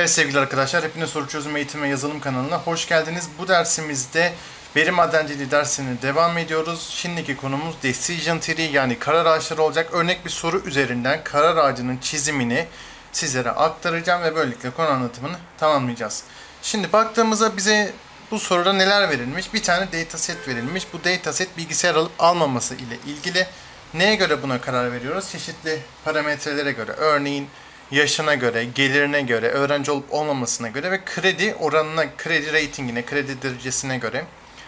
Evet sevgili arkadaşlar, hepiniz soru çözüm eğitim ve yazılım kanalına hoş geldiniz. Bu dersimizde veri madenciliği dersine devam ediyoruz. Şimdiki konumuz Decision Tree yani karar ağaçları olacak. Örnek bir soru üzerinden karar ağacının çizimini sizlere aktaracağım ve böylelikle konu anlatımını tamamlayacağız. Şimdi baktığımızda bize bu soruda neler verilmiş? Bir tane dataset verilmiş. Bu dataset bilgisayar alıp almaması ile ilgili. Neye göre buna karar veriyoruz? Çeşitli parametrelere göre. Örneğin yaşına göre, gelirine göre, öğrenci olup olmamasına göre ve kredi oranına, kredi ratingine, kredi derecesine göre.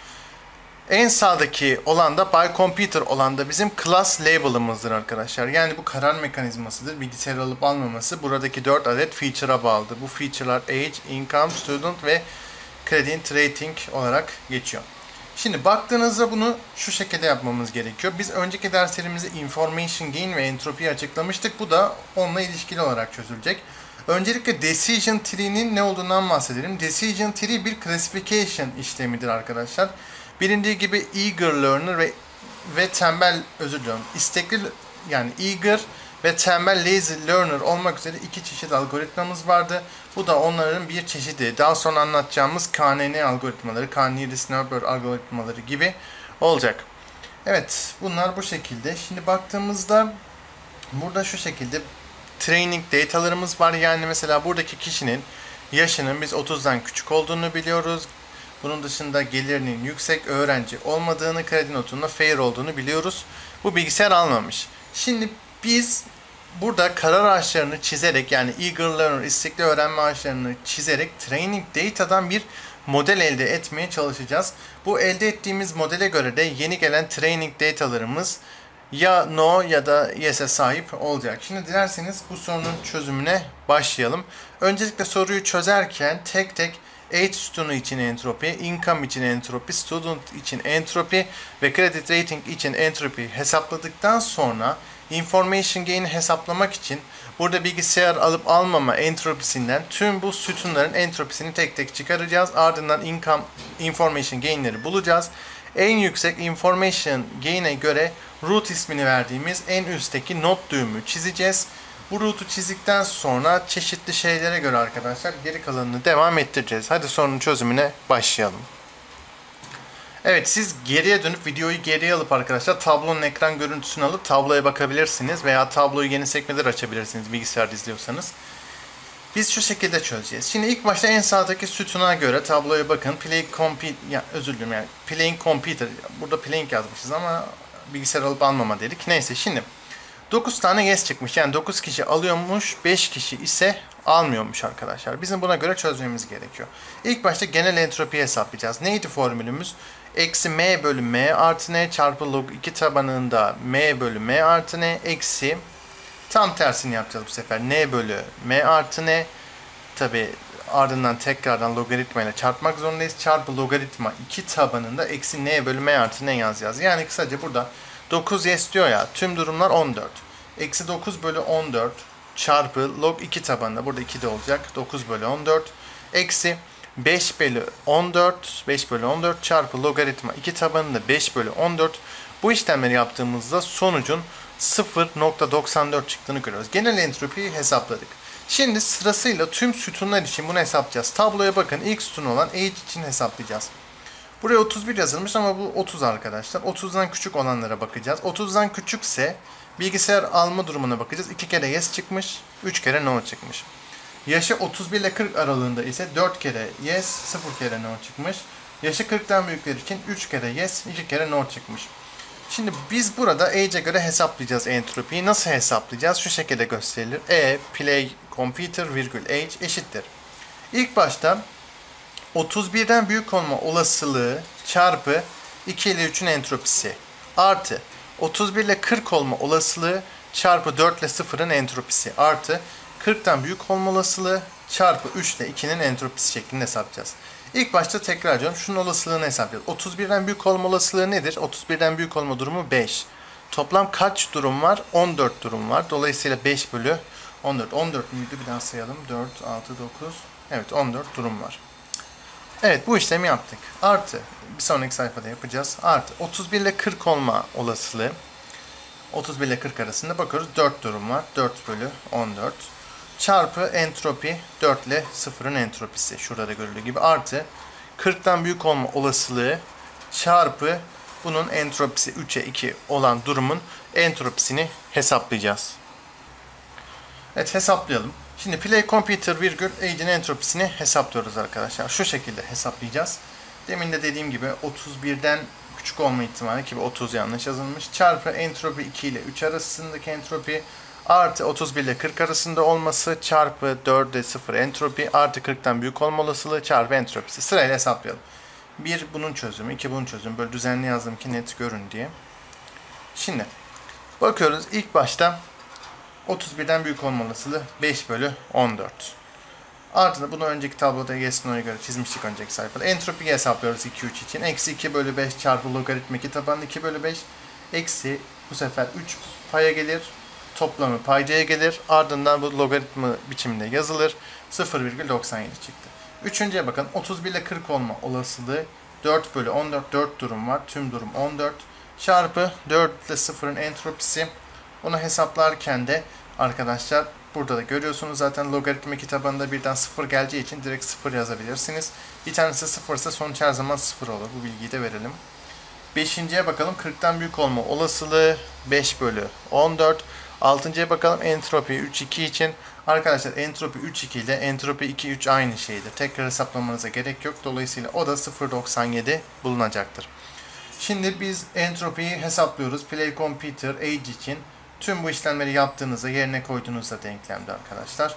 En sağdaki olan da by computer olan da bizim class label'ımızdır arkadaşlar. Yani bu karar mekanizmasıdır. Bilgisayar alıp almaması buradaki 4 adet feature'a bağlıdır. Bu feature'lar age, income, student ve credit rating olarak geçiyor. Şimdi baktığınızda bunu şu şekilde yapmamız gerekiyor. Biz önceki derslerimizde information gain ve entropiyi açıklamıştık. Bu da onunla ilişkili olarak çözülecek. Öncelikle decision tree'nin ne olduğundan bahsedelim. Decision tree bir classification işlemidir arkadaşlar. Bilindiği gibi eager learner ve tembel, özür diliyorum, istekli yani eager ve tembel lazy learner olmak üzere iki çeşit algoritmamız vardı. Bu da onların bir çeşidi. Daha sonra anlatacağımız KNN algoritmaları, K-Nearest algoritmaları gibi olacak. Evet, bunlar bu şekilde. Şimdi baktığımızda burada şu şekilde training datalarımız var. Yani mesela buradaki kişinin yaşının biz 30'dan küçük olduğunu biliyoruz. Bunun dışında gelirinin yüksek, öğrenci olmadığını, kredi notunun fair olduğunu biliyoruz. Bu bilgisayar almamış. Şimdi biz burada karar ağaçlarını çizerek, yani eager learner, istekli öğrenme ağaçlarını çizerek training data'dan bir model elde etmeye çalışacağız. Bu elde ettiğimiz modele göre de yeni gelen training datalarımız ya no ya da yes'e sahip olacak. Şimdi dilerseniz bu sorunun çözümüne başlayalım. Öncelikle soruyu çözerken tek tek age sütunu için entropi, income için entropi, student için entropi ve credit rating için entropi hesapladıktan sonra information gain'i hesaplamak için burada bilgisayar alıp almama entropisinden tüm bu sütunların entropisini tek tek çıkaracağız. Ardından information gain'leri bulacağız. En yüksek information gain'e göre root ismini verdiğimiz en üstteki not düğümü çizeceğiz. Bu root'u çizdikten sonra çeşitli şeylere göre arkadaşlar geri kalanını devam ettireceğiz. Hadi sorunun çözümüne başlayalım. Evet, siz geriye dönüp videoyu geriye alıp arkadaşlar tablonun ekran görüntüsünü alıp tabloya bakabilirsiniz veya tabloyu yeni sekmeler açabilirsiniz bilgisayarda izliyorsanız. Biz şu şekilde çözeceğiz. Şimdi ilk başta en sağdaki sütuna göre tabloya bakın. Playing computer. Burada playing yazmışız ama bilgisayar alıp almama dedik. Neyse, şimdi 9 tane yes çıkmış. Yani 9 kişi alıyormuş, 5 kişi ise almıyormuş arkadaşlar. Bizim buna göre çözmemiz gerekiyor. İlk başta genel entropiyi hesaplayacağız. Neydi formülümüz? Eksi m bölü m artı n çarpı log 2 tabanında m bölü m artı n eksi tam tersini yapacağız bu sefer. N bölü m artı n, tabi ardından tekrardan logaritma ile çarpmak zorundayız. Çarpı logaritma 2 tabanında eksi n bölü m artı n yazacağız. Yani kısaca burada 9 yes diyor ya, tüm durumlar 14. Eksi 9 bölü 14 çarpı log 2 tabanında, burada 2 de olacak, 9 bölü 14 eksi 5 bölü 14 çarpı logaritma 2 tabanında 5 bölü 14. Bu işlemleri yaptığımızda sonucun 0.94 çıktığını görüyoruz. Genel entropiyi hesapladık. Şimdi sırasıyla tüm sütunlar için bunu hesaplayacağız. Tabloya bakın, ilk sütun olan age için hesaplayacağız. Buraya 31 yazılmış ama bu 30 arkadaşlar. 30'dan küçük olanlara bakacağız. 30'dan küçükse bilgisayar alma durumuna bakacağız. 2 kere yes çıkmış, 3 kere no çıkmış. Yaşı 31 ile 40 aralığında ise 4 kere yes, 0 kere no çıkmış. Yaşı 40'tan büyükler için 3 kere yes, 2 kere no çıkmış. Şimdi biz burada age'e göre hesaplayacağız entropiyi. Nasıl hesaplayacağız? Şu şekilde gösterilir. Play computer virgül age eşittir. İlk başta 31'den büyük olma olasılığı çarpı 2 ile 3'ün entropisi artı 31 ile 40 olma olasılığı çarpı 4 ile 0'ın entropisi artı 40'tan büyük olma olasılığı çarpı 3 ile 2'nin entropisi şeklinde hesaplayacağız. İlk başta tekrar ediyorum. Şunun olasılığını hesaplayacağız. 31'den büyük olma olasılığı nedir? 31'den büyük olma durumu 5. Toplam kaç durum var? 14 durum var. Dolayısıyla 5 bölü 14. 14 müydü? Bir daha sayalım. 4, 6, 9. Evet, 14 durum var. Evet, bu işlemi yaptık. Artı, bir sonraki sayfada yapacağız. Artı 31 ile 40 olma olasılığı. 31 ile 40 arasında bakıyoruz. 4 durum var. 4 bölü 14. çarpı entropi 4 ile 0'ın entropisi. Şurada da görüldüğü gibi artı 40'tan büyük olma olasılığı çarpı bunun entropisi 3'e 2 olan durumun entropisini hesaplayacağız. Evet, hesaplayalım. Şimdi play computer virgül age'in entropisini hesaplıyoruz arkadaşlar. Şu şekilde hesaplayacağız. Demin de dediğim gibi 31'den küçük olma ihtimali, ki 30 yanlış yazılmış, çarpı entropi 2 ile 3 arasındaki entropi artı 31 ile 40 arasında olması çarpı 4 ile 0 entropi artı 40'tan büyük olma olasılığı çarpı entropisi. Sırayla hesaplayalım. 1 bunun çözümü, 2 bunun çözümü. Böyle düzenli yazdım ki net görün diye. Şimdi bakıyoruz. İlk başta 31'den büyük olma olasılığı 5 bölü 14. Ardından bunu önceki tabloda Yesno'ya göre çizmiştik önceki sayfada. Entropiyi hesaplıyoruz 2, 3 için. Eksi 2 bölü 5 çarpı logaritma 2 tabanı 2 bölü 5. Eksi bu sefer 3 paya gelir. Toplamı paydaya gelir. Ardından bu logaritma biçiminde yazılır. 0,97 çıktı. Üçüncüye bakın. 31 ile 40 olma olasılığı 4 bölü 14. 4 durum var. Tüm durum 14. Çarpı 4 ile 0'ın entropisi. Onu hesaplarken de arkadaşlar burada da görüyorsunuz zaten logaritma kitabında birden 0 geleceği için direkt 0 yazabilirsiniz. Bir tanesi 0 ise sonuç her zaman 0 olur. Bu bilgiyi de verelim. Beşinciye bakalım. 40'tan büyük olma olasılığı 5 bölü 14. Altıncıya bakalım. Entropi 3, 2 için. Arkadaşlar entropi 3, 2 ile entropi 2, 3 aynı şeydir. Tekrar hesaplamanıza gerek yok. Dolayısıyla o da 0,97 bulunacaktır. Şimdi biz entropiyi hesaplıyoruz. Play Computer Age için. Tüm bu işlemleri yaptığınızda, yerine koyduğunuzda denklemde arkadaşlar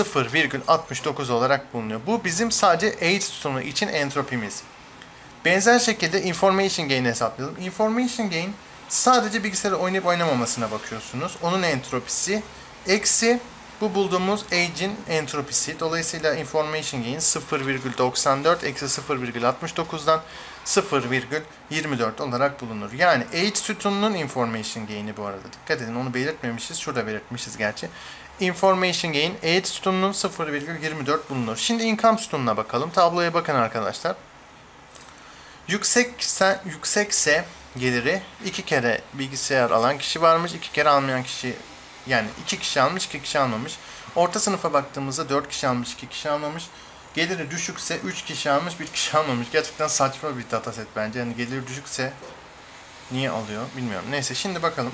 0,69 olarak bulunuyor. Bu bizim sadece age sütunu için entropimiz. Benzer şekilde information gain hesaplayalım. Information gain sadece bilgisayarı oynayıp oynamamasına bakıyorsunuz. Onun entropisi eksi bu bulduğumuz age'in entropisi. Dolayısıyla information gain 0,94 eksi 0,69'dan 0,24 olarak bulunur. Yani age sütununun information gain'i bu arada. Dikkat edin, onu belirtmemişiz. Şurada belirtmişiz gerçi. Information gain age sütununun 0,24 bulunur. Şimdi income sütununa bakalım. Tabloya bakın arkadaşlar. Yüksekse geliri 2 kere bilgisayar alan kişi varmış, 2 kere almayan kişi, yani 2 kişi almış, 2 kişi almamış. Orta sınıfa baktığımızda 4 kişi almış, 2 kişi almamış. Geliri düşükse 3 kişi almış, 1 kişi almamış. Gerçekten saçma bir dataset bence. Yani geliri düşükse niye alıyor bilmiyorum. Neyse, şimdi bakalım.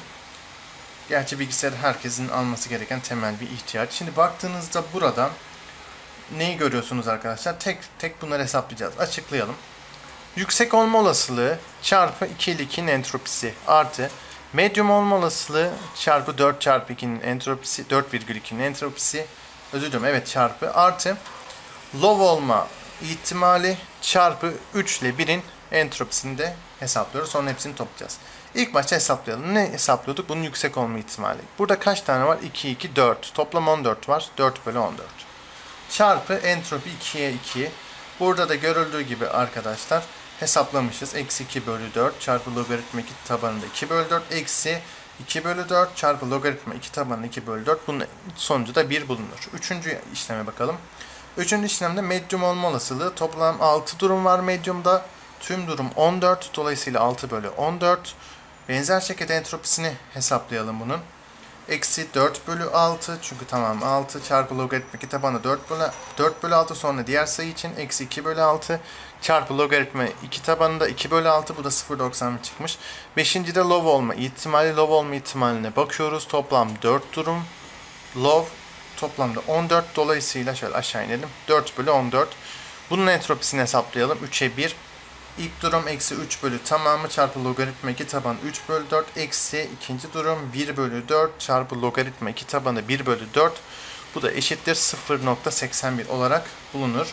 Gerçi bilgisayar herkesin alması gereken temel bir ihtiyaç. Şimdi baktığınızda burada neyi görüyorsunuz arkadaşlar? Tek tek bunları hesaplayacağız. Açıklayalım. Yüksek olma olasılığı çarpı 2 ile 2'nin entropisi artı medium olma olasılığı çarpı 4 çarpı 2'nin entropisi, 4,2'nin entropisi, özür dilerim, evet, çarpı artı low olma ihtimali çarpı 3 ile 1'in entropisini de hesaplıyoruz. Sonra hepsini toplayacağız. İlk başta hesaplayalım. Ne hesaplıyorduk? Bunun yüksek olma ihtimali. Burada kaç tane var? 2, 2, 4. Toplam 14 var. 4 bölü 14. Çarpı entropi 2'ye 2. Burada da görüldüğü gibi arkadaşlar hesaplamışız. Eksi 2 bölü 4 çarpı logaritma 2 tabanında 2 bölü 4 eksi 2 bölü 4 çarpı logaritma 2 tabanında 2 bölü 4. Bunun sonucu da 1 bulunur. Üçüncü işleme bakalım. Üçüncü işlemde medium olma olasılığı, toplam 6 durum var medium'da. Tüm durum 14. Dolayısıyla 6 bölü 14. Benzer şekilde entropisini hesaplayalım bunun. Eksi 4 bölü 6, çünkü tamam 6 çarpı logaritma 2 tabanı 4 bölü 6, sonra diğer sayı için eksi 2 bölü 6 çarpı logaritma 2 tabanında 2 bölü 6, bu da 0,90 çıkmış. Beşinci de low olma ihtimaline bakıyoruz. Toplam 4 durum low, toplamda 14, dolayısıyla şöyle aşağı inelim. 4 bölü 14. Bunun entropisini hesaplayalım. 3'e 1. İlk durum eksi 3 bölü tamamı çarpı logaritma 2 taban 3 bölü 4 eksi ikinci durum 1 bölü 4 çarpı logaritma 2 tabanı 1 bölü 4. Bu da eşittir 0,81 olarak bulunur.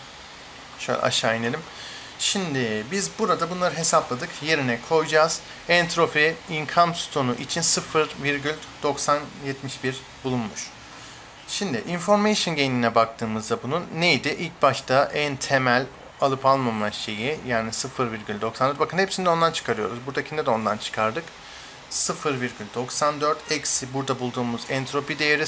Şöyle aşağı inelim. Şimdi biz burada bunları hesapladık. Yerine koyacağız. Entropi income sütunu için 0,9071 bulunmuş. Şimdi information gain'ine baktığımızda bunun neydi? İlk başta en temel alıp almama şeyi, yani 0,94. Bakın hepsini de ondan çıkarıyoruz. Buradakinde de ondan çıkardık. 0,94 eksi burada bulduğumuz entropi değeri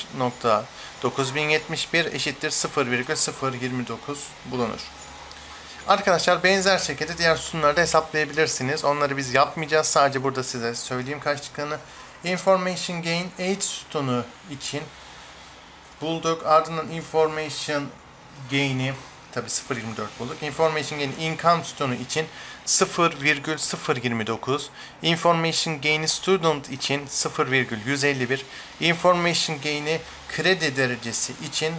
0,9071 eşittir 0,029 bulunur. Arkadaşlar benzer şekilde diğer sütunları da hesaplayabilirsiniz. Onları biz yapmayacağız. Sadece burada size söyleyeyim kaç çıktığını. Information gain age sütunu için bulduk. Ardından information gain'i tabi 0.24 bulduk. Information gain'i income sütunu için 0,029. Information gain'i student için 0,151. Information gain'i kredi derecesi için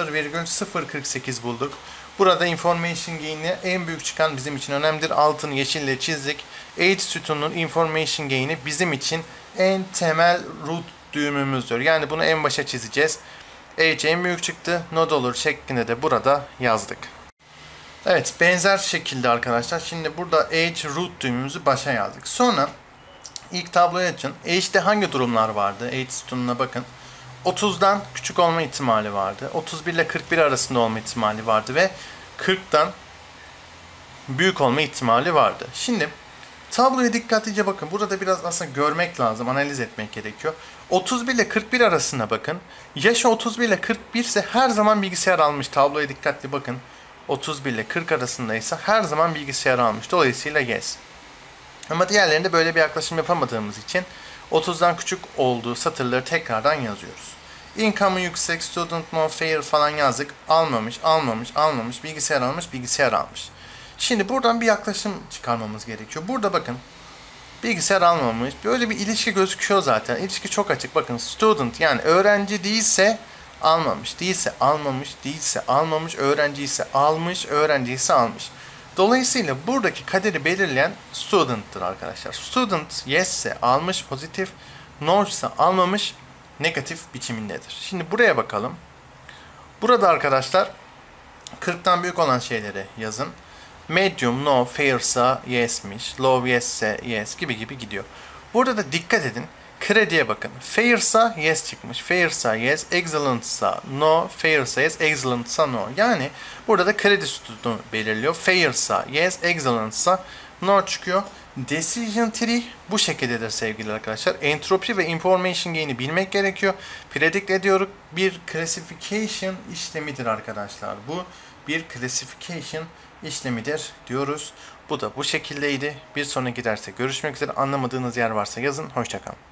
0,048 bulduk. Burada information gain'i en büyük çıkan bizim için önemlidir. Altını yeşille çizdik. Age sütununun information gain'i bizim için en temel root düğümümüzdür. Yani bunu en başa çizeceğiz. Age en büyük çıktı. No dollar şeklinde de burada yazdık. Evet, benzer şekilde arkadaşlar. Şimdi burada age root düğümümüzü başa yazdık. Sonra ilk tabloyu açın. Age'de hangi durumlar vardı? Age sütununa bakın. 30'dan küçük olma ihtimali vardı. 31 ile 41 arasında olma ihtimali vardı ve 40'tan büyük olma ihtimali vardı. Şimdi tabloya dikkatlice bakın. Burada biraz aslında görmek lazım, analiz etmek gerekiyor. 31 ile 41 arasına bakın. Yaşı 31 ile 41 ise her zaman bilgisayar almış. Tabloya dikkatli bakın. 31 ile 40 arasındaysa her zaman bilgisayar almış. Dolayısıyla yes. Ama diğerlerinde böyle bir yaklaşım yapamadığımız için 30'dan küçük olduğu satırları tekrardan yazıyoruz. Income'ı yüksek, student no fair falan yazdık. Almamış, bilgisayar almış. Şimdi buradan bir yaklaşım çıkarmamız gerekiyor. Burada bakın. Bilgisayar almamış. Böyle bir ilişki gözüküyor zaten. İlişki çok açık. Bakın student yani öğrenci değilse almamış, değilse almamış, öğrenci ise almış, öğrenci ise almış. Dolayısıyla buradaki kaderi belirleyen student'tır arkadaşlar. Student yes ise almış pozitif, no ise almamış negatif biçimindedir. Şimdi buraya bakalım. Burada arkadaşlar 40'tan büyük olan şeyleri yazın. Medium no, fair ise yes'miş, low yes ise yes gibi gidiyor. Burada da dikkat edin. Krediye bakın. Fair ise yes çıkmış. Fair ise yes, excellent ise no, fair ise yes, excellent ise no. Yani burada da kredi sütunu belirliyor. Fair ise yes, excellent ise no çıkıyor. Decision tree bu şekildedir sevgili arkadaşlar. Entropi ve information gain'i bilmek gerekiyor. Predict ediyoruz. Bir classification işlemidir arkadaşlar. Bu bir classification işlemidir diyoruz. Bu da bu şekildeydi. Bir sonraki derste görüşmek üzere. Anlamadığınız yer varsa yazın. Hoşça kalın.